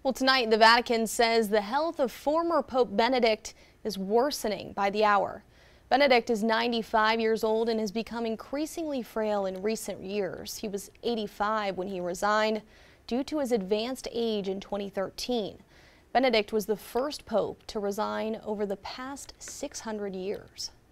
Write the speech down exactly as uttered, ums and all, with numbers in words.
Well, tonight the Vatican says the health of former Pope Benedict is worsening by the hour. Benedict is ninety-five years old and has become increasingly frail in recent years. He was eighty-five when he resigned due to his advanced age in twenty thirteen. Benedict was the first pope to resign over the past six hundred years.